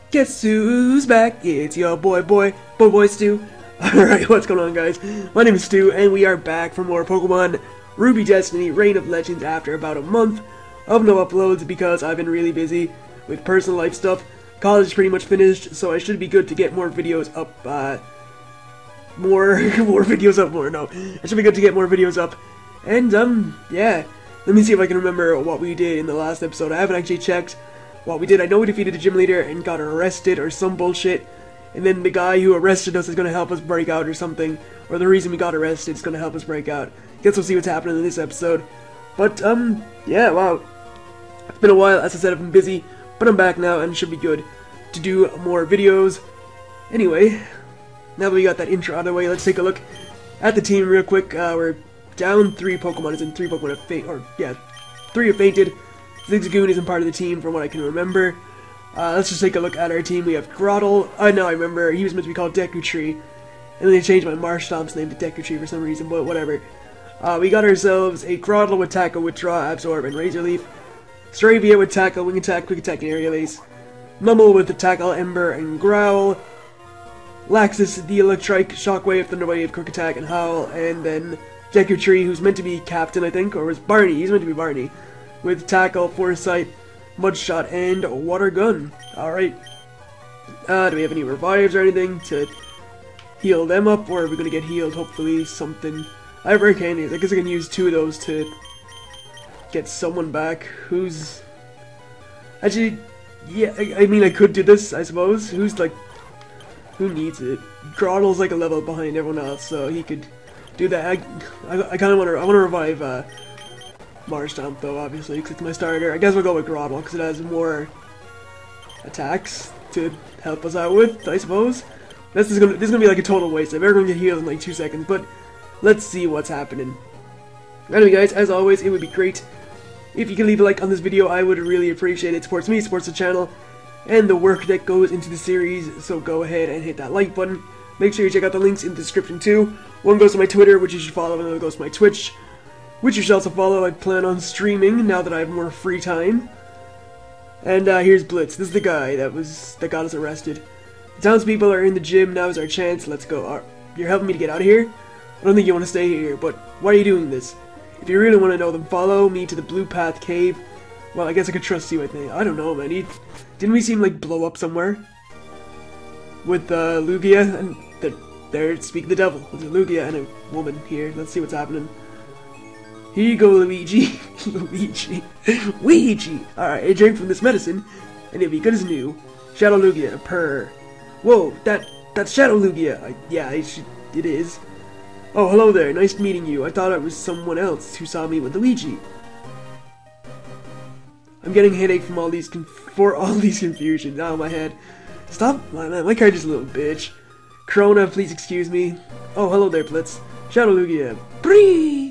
Guess who's back? It's your boy Stu. Alright, what's going on, guys? My name is Stu, and we are back for more Pokemon Ruby Destiny Reign of Legends after about a month of no uploads because I've been really busy with personal life stuff. College is pretty much finished, so I should be good to get more videos up, I should be good to get more videos up. And, yeah. Let me see if I can remember what we did in the last episode. I haven't actually checked what we did. I know we defeated the gym leader and got arrested or some bullshit. And then the guy who arrested us is going to help us break out or something. Or the reason we got arrested is going to help us break out. Guess we'll see what's happening in this episode. But, yeah, wow. It's been a while. As I said, I've been busy. But I'm back now and it should be good to do more videos. Anyway, now that we got that intro out of the way, let's take a look at the team real quick. We're down 3 Pokemon, as in 3 Pokemon have fainted, 3 have fainted. Zigzagoon isn't part of the team from what I can remember. Let's just take a look at our team. We have Grottle. No, I remember, he was meant to be called Deku Tree. And then they changed my Marshstomp's name to Deku Tree for some reason, but whatever. We got ourselves a Grottle with Tackle, Withdraw, Absorb, and Razor Leaf. Staravia with Tackle, Wing Attack, Quick Attack, and Aerial Ace. Mumble with the Tackle, Ember, and Growl. Laxus, the Electrike, Shockwave, Thunderwave, Quick Attack, and Howl. And then Deku Tree, who's meant to be Captain, I think, or was Barney. He's meant to be Barney. With Tackle, Foresight, Mudshot, and Water Gun. Alright. Do we have any revives or anything to heal them up, or are we going to get healed, hopefully, something? I have Rare Candies. I guess I can use 2 of those to get someone back who's... Actually, yeah, I mean, I could do this, I suppose. Who's, like... Who needs it? Grottle's, like, a level behind everyone else, so he could do that. I kind of want to... I want to revive, Marshtomp, though, obviously, because it's my starter. I guess we'll go with Grottle, because it has more attacks to help us out with, I suppose. This is gonna be like a total waste. I'm never gonna get healed in like 2 seconds, but let's see what's happening. Anyway, guys, as always, it would be great if you can leave a like on this video. I would really appreciate it. It supports me, supports the channel, and the work that goes into the series, so go ahead and hit that like button. Make sure you check out the links in the description, too. One goes to my Twitter, which you should follow, and the other goes to my Twitch, which you should also follow. I plan on streaming now that I have more free time. And here's Blitz. This is the guy that got us arrested. The townspeople are in the gym. Now is our chance. Let's go. You're helping me to get out of here? I don't think you want to stay here, but why are you doing this? If you really want to know, then follow me to the Blue Path Cave. Well, I guess I could trust you, I think. I don't know, man. Didn't we see him, like, blow up somewhere? With Lugia? And there, speak the devil. There's a Lugia and a woman here. Let's see what's happening. Here you go, Luigi. Luigi! Alright, I drank from this medicine, and it'll be good as new. Shadow Lugia, purr. Whoa, that's Shadow Lugia. Yeah, it is. Oh, hello there, nice meeting you. I thought it was someone else who saw me with Luigi. I'm getting a headache from all these confusions out of my head. Stop, my character's a little bitch. Corona, please excuse me. Oh, hello there, Blitz. Shadow Lugia. Bree!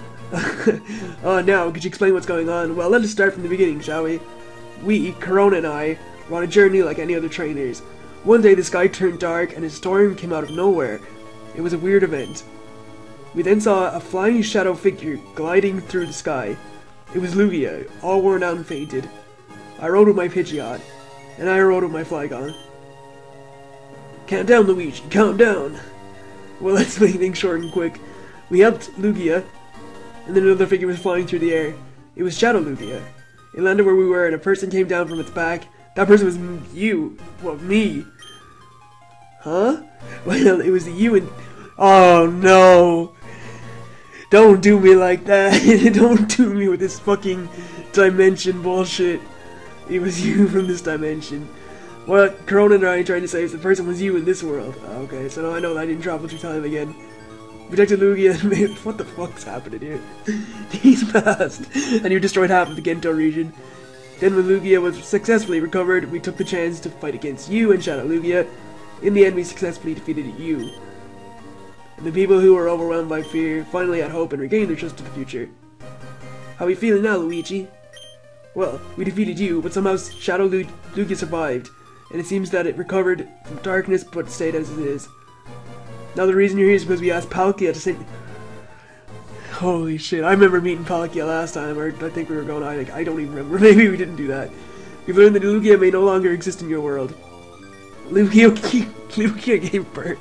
Now, could you explain what's going on? Well, let us start from the beginning, shall we? We, Corona and I, were on a journey like any other trainers. One day the sky turned dark and a storm came out of nowhere. It was a weird event. We then saw a flying shadow figure gliding through the sky. It was Lugia, all worn out and fainted. I rode with my Pidgeot, and I rode with my Flygon. Calm down, Luigi, calm down! Well, let's make things short and quick. We helped Lugia, and then another figure was flying through the air. It was Shadow Lugia. It landed where we were, and a person came down from its back. That person was you. Well, me. Huh? Well, it was you and... Oh, no. Don't do me like that. Don't do me with this fucking dimension bullshit. It was you from this dimension. What Corona and I are trying to say is the person was you in this world. Okay, so now I know that I didn't travel through time again. Protected Lugia and made... What the fuck's happening here? He's passed, and you destroyed half of the Gento region. Then when Lugia was successfully recovered, we took the chance to fight against you and Shadow Lugia. In the end, we successfully defeated you. And the people who were overwhelmed by fear finally had hope and regained their trust in the future. How are you feeling now, Luigi? Well, we defeated you, but somehow Shadow Lugia survived, and it seems that it recovered from darkness but stayed as it is. Now the reason you're here is because we asked Palkia to say... Holy shit, I remember meeting Palkia last time, or I think we were going, I don't even remember, maybe we didn't do that. We've learned that Lugia may no longer exist in your world. Lugia gave birth.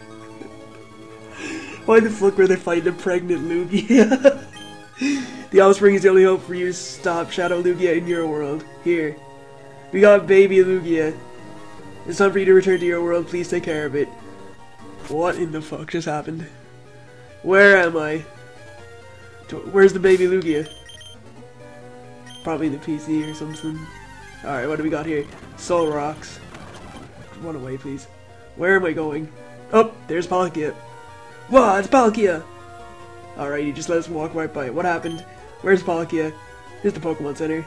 Why the fuck were they fighting a pregnant Lugia? The offspring is the only hope for you to stop Shadow Lugia in your world. Here. We got baby Lugia. It's time for you to return to your world. Please take care of it. What in the fuck just happened? Where am I? Where's the baby Lugia? Probably in the PC or something. Alright, what do we got here? Soul Rocks. Run away, please. Where am I going? Oh, there's Palkia. Wow, it's Palkia! Alright, you just let us walk right by it. What happened? Where's Palkia? Here's the Pokemon Center.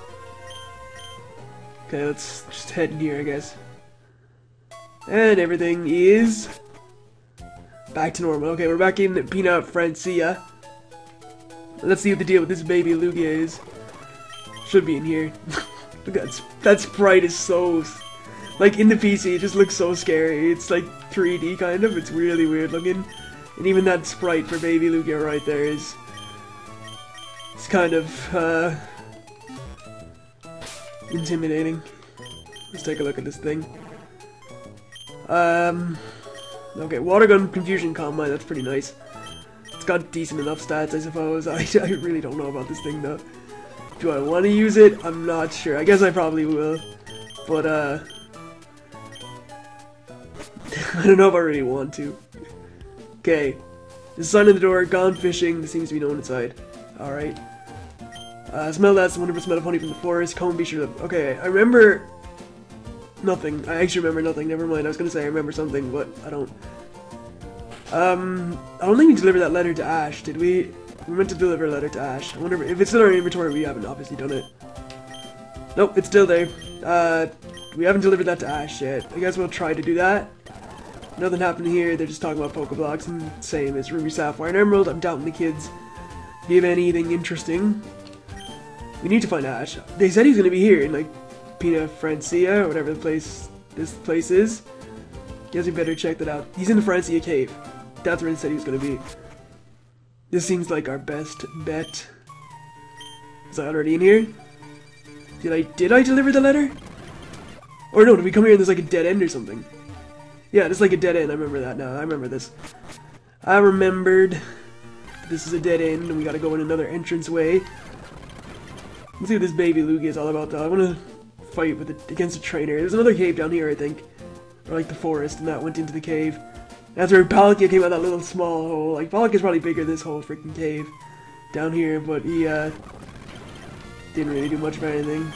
Okay, let's just head in here, I guess. And everything is back to normal. Okay, we're back in Peanut Francia. Let's see what the deal with this baby Lugia is. Should be in here. Look at that sprite is so... Like, in the PC, it just looks so scary. It's like 3D, kind of. It's really weird looking. And even that sprite for baby Lugia right there is... It's kind of, intimidating. Let's take a look at this thing. Okay, Water Gun Confusion Combine, that's pretty nice. It's got decent enough stats, I suppose. I really don't know about this thing, though. Do I want to use it? I'm not sure. I guess I probably will. But, I don't know if I really want to. Okay. There's a sign on the door, gone fishing. There seems to be no one inside. Alright. Smell that, some wonderful smell of honey from the forest. Come be sure to... Okay, I remember... Nothing. I actually remember nothing. Never mind. I was gonna say I remember something, but I don't. I don't think we delivered that letter to Ash, did we? We meant to deliver a letter to Ash. I wonder if it's still in our inventory. We haven't obviously done it. Nope, it's still there. We haven't delivered that to Ash yet. I guess we'll try to do that. Nothing happened here. They're just talking about Pokeblocks and same as Ruby, Sapphire, and Emerald. I'm doubting the kids give anything interesting. We need to find Ash. They said he's gonna be here in like Pina Francia, or whatever this place is. Guess we better check that out. He's in the Francia cave. That's where he said he was gonna be. This seems like our best bet. Is I already in here? Did I deliver the letter? Or no, did we come here and there's like a dead end or something? Yeah, there's like a dead end. I remember that now. I remember this. I remembered. This is a dead end and we gotta go in another entranceway. Let's see what this baby Lugia is all about though. I wanna fight with it against a trainer. There's another cave down here, I think. Or like the forest, and that went into the cave. That's where Palkia came out of that little small hole. Like, Palkia's probably bigger than this whole freaking cave down here, but he, didn't really do much of anything.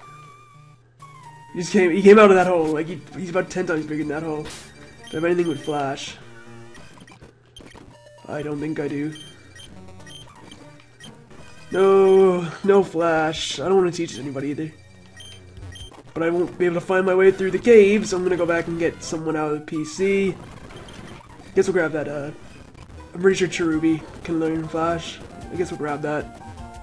He came out of that hole, like, he's about 10 times bigger than that hole. Do I have anything with Flash? I don't think I do. No Flash. I don't want to teach anybody either. But I won't be able to find my way through the cave, so I'm gonna go back and get someone out of the PC. Guess we'll grab that, I'm pretty sure Cherubi can learn Flash. I guess we'll grab that.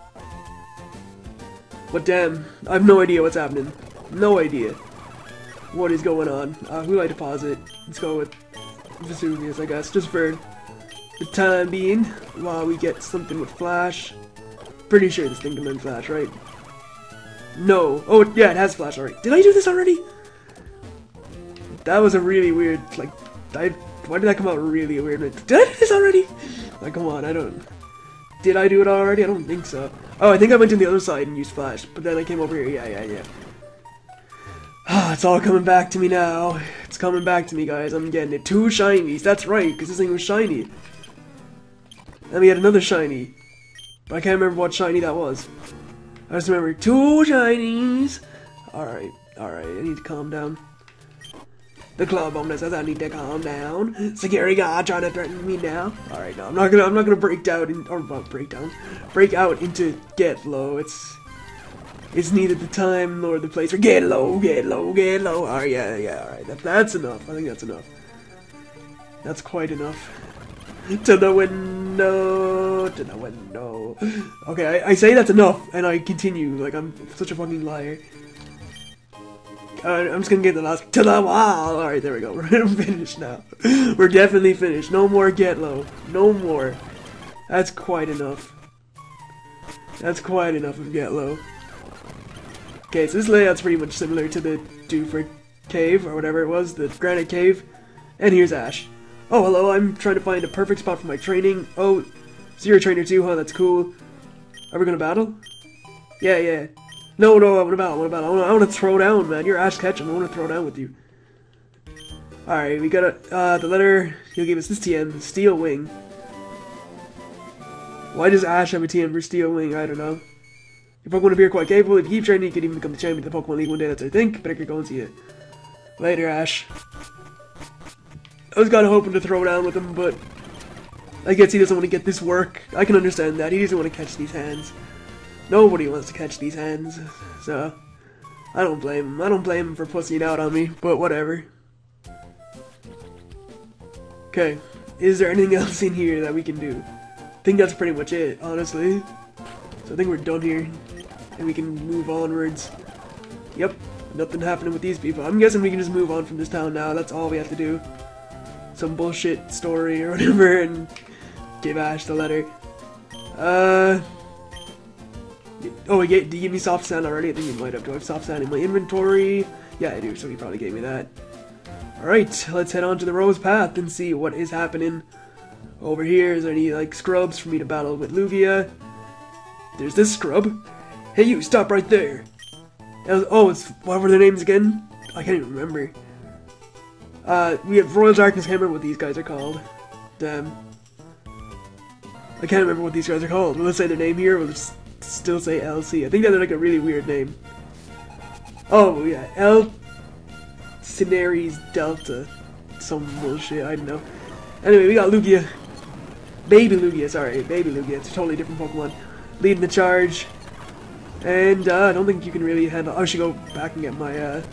But damn, I have no idea what's happening. No idea what is going on. Who do I deposit? Let's go with Vesuvius, I guess, just for the time being, while we get something with Flash. Pretty sure this thing can learn Flash, right? No. Oh, yeah, it has Flash already. Did I do this already? That was a really weird, like, why did that come out really weird? Did I do this already? Like, come on, I don't... Did I do it already? I don't think so. Oh, I think I went to the other side and used Flash, but then I came over here. Yeah. Ah, it's all coming back to me now. It's coming back to me, guys. I'm getting it. 2 shinies. That's right, because this thing was shiny. And we had another shiny. But I can't remember what shiny that was. I just remember 2 shinies. Alright. I need to calm down. The club owner says I need to calm down. Security guard trying to threaten me now. Alright, no, I'm not gonna break out into get low. It's neither the time nor the place for get low. Alright, yeah, alright. That's enough. I think that's enough. That's quite enough. To the window. Okay, I say that's enough, and I continue like I'm such a fucking liar. I'm just gonna get the last to the wall. Alright, there we go. We're finished now. We're definitely finished. No more get low. No more. That's quite enough. That's quite enough of get low. Okay, so this layout's pretty much similar to the do for cave, or whatever it was, the granite cave. And here's Ash. Oh, hello, I'm trying to find a perfect spot for my training. Oh, so you're a trainer too, huh? That's cool. Are we gonna battle? Yeah. No, I wanna battle. I wanna throw down, man. You're Ash Ketchum. I wanna throw down with you. Alright, we got the letter. He'll give us this TM, Steel Wing. Why does Ash have a TM for Steel Wing? I don't know. Your Pokemon appear quite capable. If you keep training, you could even become the champion of the Pokemon League one day. That's what I think. Better get going, see you later, Ash. I was kinda hoping to throw down with him, but I guess he doesn't want to get this work. I can understand that. He doesn't want to catch these hands. Nobody wants to catch these hands. So, I don't blame him. I don't blame him for pussying out on me, but whatever. Okay, is there anything else in here that we can do? I think that's pretty much it, honestly. So I think we're done here, and we can move onwards. Yep, nothing happening with these people. I'm guessing we can just move on from this town now. That's all we have to do. Some bullshit story or whatever, and give Ash the letter. Oh, did you give me soft sand already? I think you might have. Do I have soft sand in my inventory? Yeah, I do, so he probably gave me that. Alright, let's head on to the Rose Path and see what is happening over here. Is there any, like, scrubs for me to battle with Lugia? There's this scrub. Hey, you, stop right there. What were their names again? I can't even remember. We have Royal Darkness. I can't remember what these guys are called. Damn. I can't remember what these guys are called. Will it say their name here? Will it still say LC? I think that's like a really weird name. Oh, yeah. L. Cineres Delta. Some bullshit. I don't know. Anyway, we got Lugia. Baby Lugia, sorry. Baby Lugia. It's a totally different Pokemon. Leading the charge. And, I don't think you can really handle... I should go back and get my,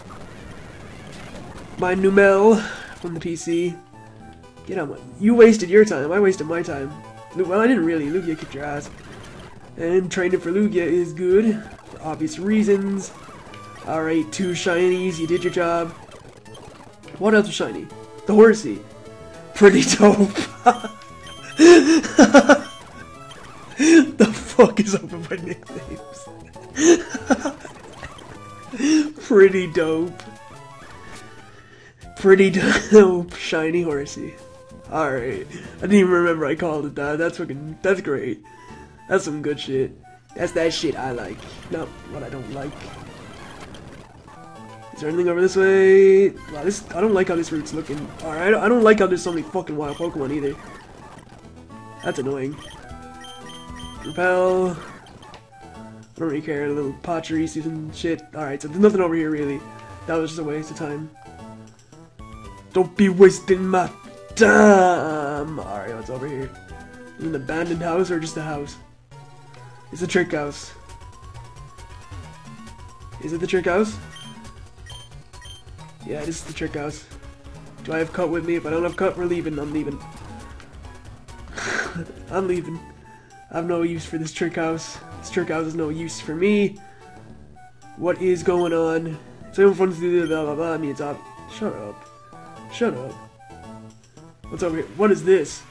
my Numel from the PC. Get on my... You wasted your time. I wasted my time. Well, I didn't really. Lugia kicked your ass. And training for Lugia is good. For obvious reasons. Alright, 2 shinies. You did your job. What else was shiny? The Horsey. Pretty dope. The fuck is up with my nicknames? Pretty dope. Pretty dope. Shiny Horsey. Alright. I didn't even remember I called it that. That's great. That's some good shit. That's that shit I like. Not what I don't like. Is there anything over this way? Wow, I don't like how this route's looking. Alright, I don't like how there's so many fucking wild Pokemon either. That's annoying. Repel. I don't really care. A little Pachirisu and shit. Alright, so there's nothing over here really. That was just a waste of time. Don't be wasting my time! Alright, what's over here? Is it an abandoned house or just a house? It's a trick house. Is it the trick house? Yeah, this is the trick house. Do I have Cut with me? If I don't have Cut, we're leaving. I'm leaving. I'm leaving. I have no use for this trick house. This trick house is no use for me. What is going on? So everyone wants to do blah blah blah. I mean, it's up. Shut up. Shut up. What's over here? What is this?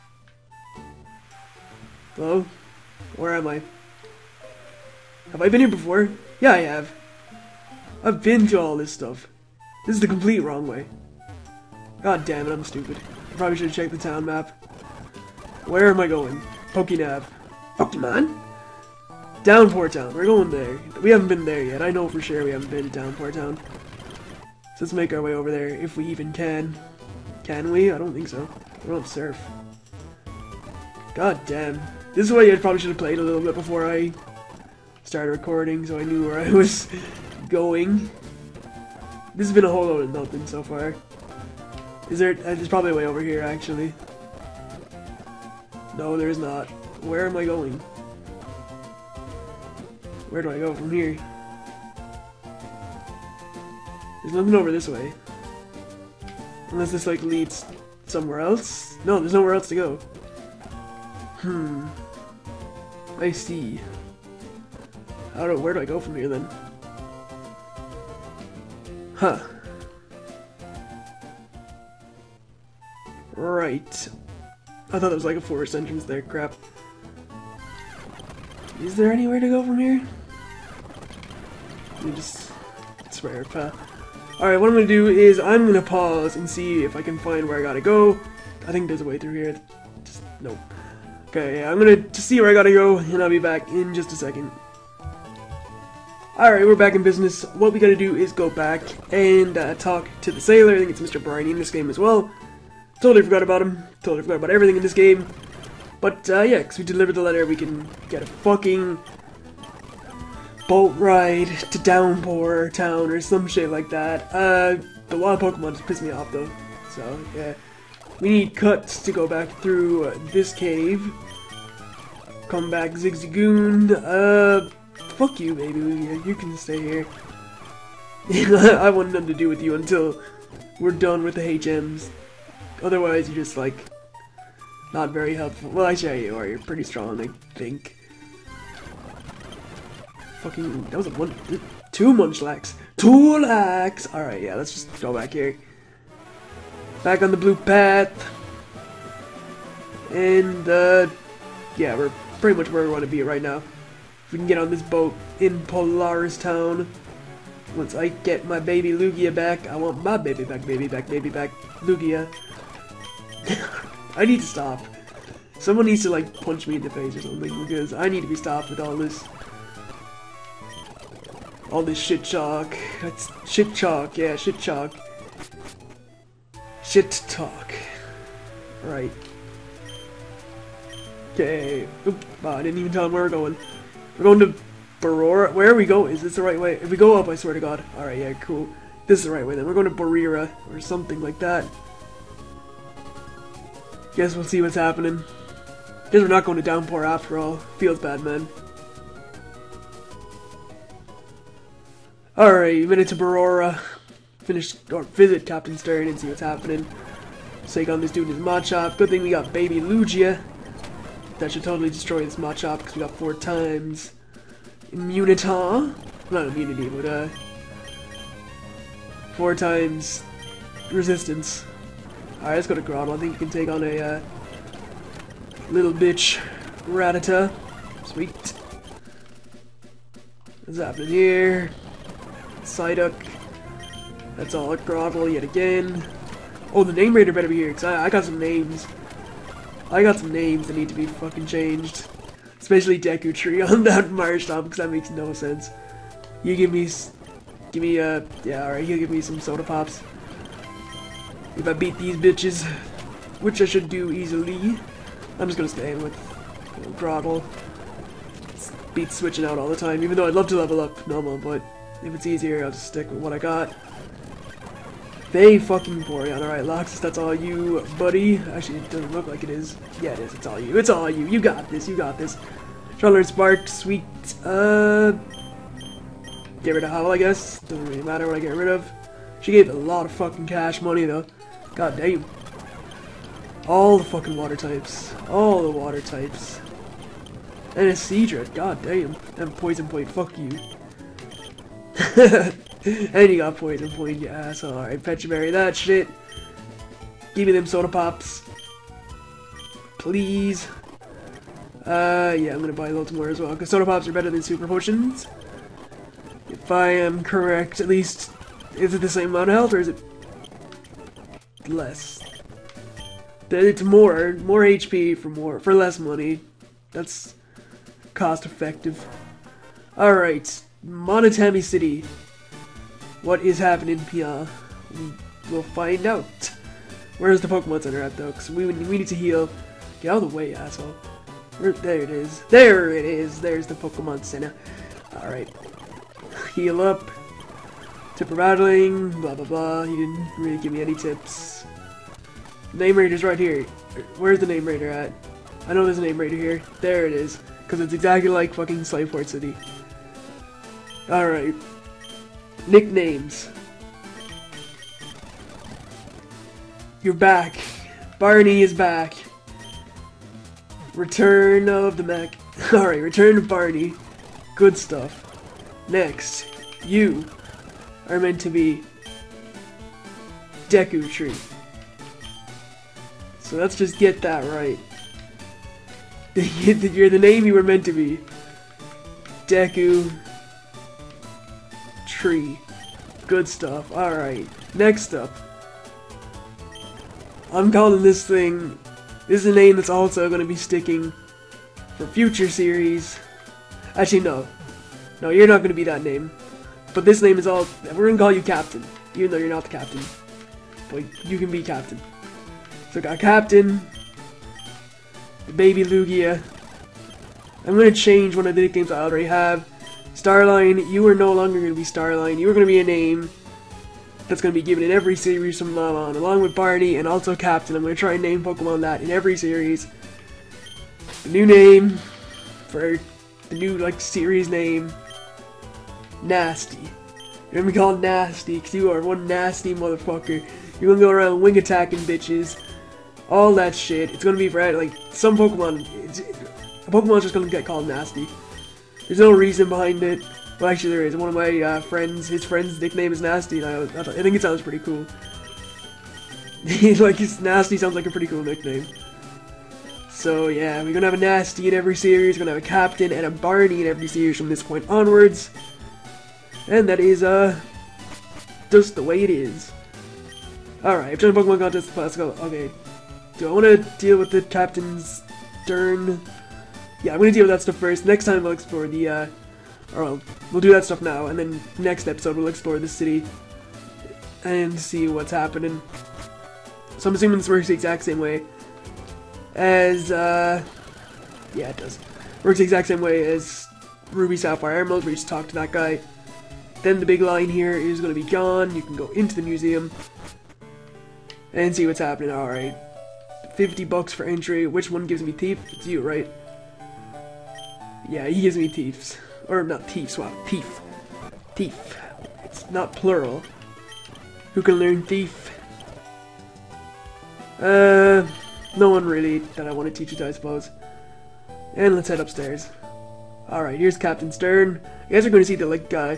Hello? Where am I? Have I been here before? Yeah, I have. I've been to all this stuff. This is the complete wrong way. God damn it, I'm stupid. I probably should have checked the town map. Where am I going? Pokénav. Pokemon? Downpour Town. We're going there. We haven't been there yet. I know for sure we haven't been to Downpour Town. So let's make our way over there, if we even can. Can we? I don't think so. We don't surf. God damn. This is why I probably should have played a little bit before I started recording, so I knew where I was going. This has been a whole load of nothing so far. Is there... there's probably a way over here, actually. No, there's not. Where am I going? Where do I go from here? There's nothing over this way. Unless this, like, leads somewhere else? No, there's nowhere else to go. I see. Where do I go from here, then? Huh. Right. I thought there was like a forest entrance there. Crap. Is there anywhere to go from here? Let me just swear path. Alright, what I'm gonna do is I'm gonna pause and see if I can find where I gotta go. I think there's a way through here. Just, nope. Okay, yeah, I'm gonna just see where I gotta go, and I'll be back in just a second. Alright, we're back in business. What we gotta do is go back and talk to the sailor. I think it's Mr. Barney in this game as well. Totally forgot about him. Totally forgot about everything in this game. But, yeah, because we delivered the letter, we can get a fucking boat ride to Downpour Town or some shit like that. The wild Pokemon just piss me off, though. So, yeah. We need cuts to go back through this cave. Come back, Zigzagoon. Fuck you, baby. You can stay here. I want nothing to do with you until we're done with the HMs. Otherwise, you're just, like, not very helpful. Well, actually, you are. You're pretty strong, I think. Fucking, that was a 2 Munchlax. 2 lax! Alright, yeah, let's just go back here. Back on the blue path. And, yeah, we're pretty much where we want to be right now. If we can get on this boat in Polaris Town. Once I get my baby Lugia back, I want my baby back, Lugia. I need to stop. Someone needs to, like, punch me in the face or something, because I need to be stopped with all this. All this shit talk. That's shit talk, yeah, shit talk. Shit talk. Right. Okay. Oop, oh, I didn't even tell him where we're going. We're going to Barora. Where are we going? Is this the right way? If we go up, I swear to God. Alright, yeah, cool. This is the right way then. We're going to Barira or something like that. Guess we'll see what's happening. Guess we're not going to Downpour after all. Feels bad, man. Alright, minute to Barora. Finish, or visit Captain Stern and see what's happening. Take on this dude in his Machop. Good thing we got baby Lugia. That should totally destroy this Machop because we got 4 times immunity. Not immunity, but 4 times resistance. Alright, let's go to Grottle. I think you can take on a little bitch Rattata. Sweet. What's happening here? Psyduck. That's all at Grottle yet again. Oh, the name raider better be here, because I got some names. I got some names that need to be fucking changed. Especially Deku Tree on that Marshtomp, because that makes no sense. You give me, yeah, alright, he'll give me some Soda Pops. If I beat these bitches, which I should do easily, I'm just gonna stay with Grottle. Beat switching out all the time, even though I'd love to level up normal, but if it's easier, I'll just stick with what I got. They fucking Boreon. Alright, Loxus, that's all you, buddy. Actually, it doesn't look like it is. Yeah, it is. It's all you. It's all you. You got this. You got this. Charlotte Spark. Sweet. Get rid of Howl, I guess. Doesn't really matter what I get rid of. She gave a lot of fucking cash money, though. God damn. All the fucking water types. All the water types. And a Seadra. God damn. And Poison Point. Fuck you. And you got Poison Point, you asshole. Alright, Fetch Berry that shit. Give me them Soda Pops. Please. Yeah, I'm gonna buy a little more as well, because Soda Pops are better than Super Potions. If I am correct, at least, is it the same amount of health, or is it less? It's more HP for less money. That's cost effective. Alright, Monotami City. What is happening, Pia? We'll find out. Where's the Pokemon Center at, though? Because we need to heal. Get out of the way, asshole. There it is. There it is. There's the Pokemon Center. Alright. Heal up. Tip for battling. Blah, blah, blah. He didn't really give me any tips. Name Raider's right here. Where's the Name Raider at? I know there's a Name Raider here. There it is. Because it's exactly like fucking Slaveport City. Alright. Nicknames. You're back. Barney is back. Return of the Mac. Alright, return of Barney. Good stuff. Next, you are meant to be Deku Tree. So let's just get that right. You're the name you were meant to be. Deku Tree. Good stuff. Alright, next up. I'm calling this thing... This is a name that's also going to be sticking for future series. Actually, no. No, you're not going to be that name. But this name is all... We're going to call you Captain. Even though you're not the Captain. But you can be Captain. So I got Captain. The baby Lugia. I'm going to change one of the nicknames I already have. Starline, you are no longer going to be Starline. You are going to be a name that's going to be given in every series from now on, along with Barney and also Captain. I'm going to try and name Pokemon that in every series. The new name for the new, like, series name, Nasty. You're going to be called Nasty because you are one nasty motherfucker. You're going to go around wing attacking bitches. All that shit. It's going to be for, like, some Pokemon. A Pokemon's just going to get called Nasty. There's no reason behind it. Well, actually there is. One of my friends, his friend's nickname is Nasty, and I think it sounds pretty cool. Like, his Nasty sounds like a pretty cool nickname. So yeah, we're gonna have a Nasty in every series, we're gonna have a Captain and a Barney in every series from this point onwards. And that is, just the way it is. Alright, I've done Pokemon contest, let's go. Okay. Do I want to deal with the Captain's turn? Yeah, I'm gonna deal with that stuff first. Next time we'll explore the, or well, we'll do that stuff now, and then next episode we'll explore the city and see what's happening. So I'm assuming this works the exact same way as, yeah, it does. Works the exact same way as Ruby, Sapphire, Emerald, where you just talk to that guy. Then the big line here is going to be gone. You can go into the museum and see what's happening. Alright. $50 for entry. Which one gives me thief? It's you, right? Yeah, he gives me thieves. Or not thieves, wow, thief. Thief. It's not plural. Who can learn thief? No one really that I want to teach it to, I suppose. And let's head upstairs. Alright, here's Captain Stern. You guys are going to see the, like, the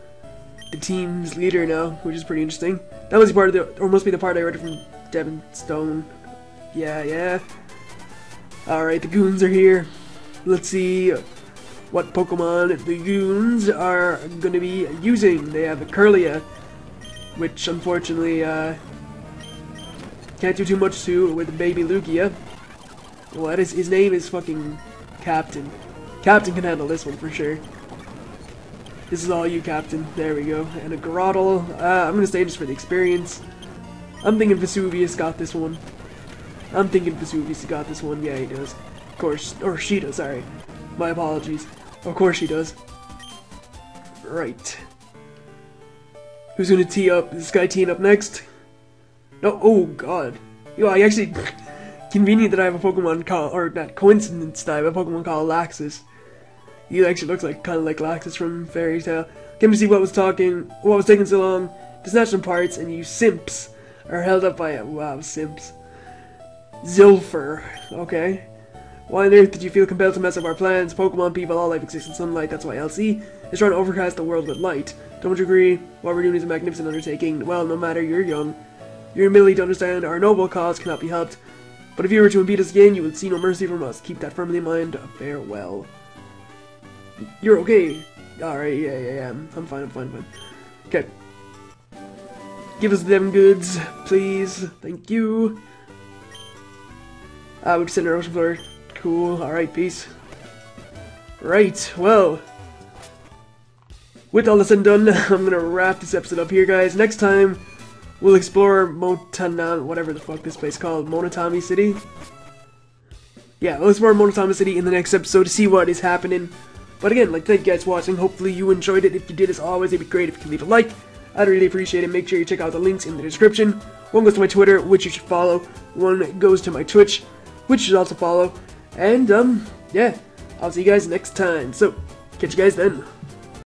team's leader now, which is pretty interesting. That was the part of the, or must be the part I read from Devin Stone. Yeah. Alright, the goons are here. Let's see what Pokemon the goons are going to be using. They have a Curlia, which unfortunately can't do too much to with baby Lugia. Well, his name is fucking Captain. Captain can handle this one for sure. This is all you, Captain. There we go. And a Groddle. I'm gonna stay just for the experience. I'm thinking Vesuvius got this one. Yeah, he does. Of course. Or she does, sorry. My apologies. Of course she does. Right. Who's gonna tee up? Is this guy teeing up next? No, oh god. Yo, I actually... Convenient that I have a Pokemon called... Or, not coincidence that I have a Pokemon called Laxus. He actually looks like kind of like Laxus from Fairy Tail. Came to see what was taking so long to snatch some parts, and you simps are held up by it. Wow, simps. Zilfer. Okay. Why on earth did you feel compelled to mess up our plans? Pokemon, people, all life exists in sunlight. That's why LC is trying to overcast the world with light. Don't you agree? What we're doing is a magnificent undertaking. Well, no matter, you're young. Your ability to understand our noble cause cannot be helped. But if you were to impede us again, you would see no mercy from us. Keep that firmly in mind. Farewell. You're okay. Alright, yeah. I'm fine. Okay. Give us them goods, please. Thank you. We can send our ocean floor. Cool. Alright, peace. Right, well. With all this said and done, I'm gonna wrap this episode up here, guys. Next time, we'll explore whatever the fuck this place is called. Monotami City? Yeah, we'll explore Monotami City in the next episode to see what is happening. But again, like, thank you guys for watching. Hopefully you enjoyed it. If you did, as always, it'd be great if you could leave a like. I'd really appreciate it. Make sure you check out the links in the description. One goes to my Twitter, which you should follow. One goes to my Twitch, which you should also follow. And, yeah, I'll see you guys next time. So, catch you guys then.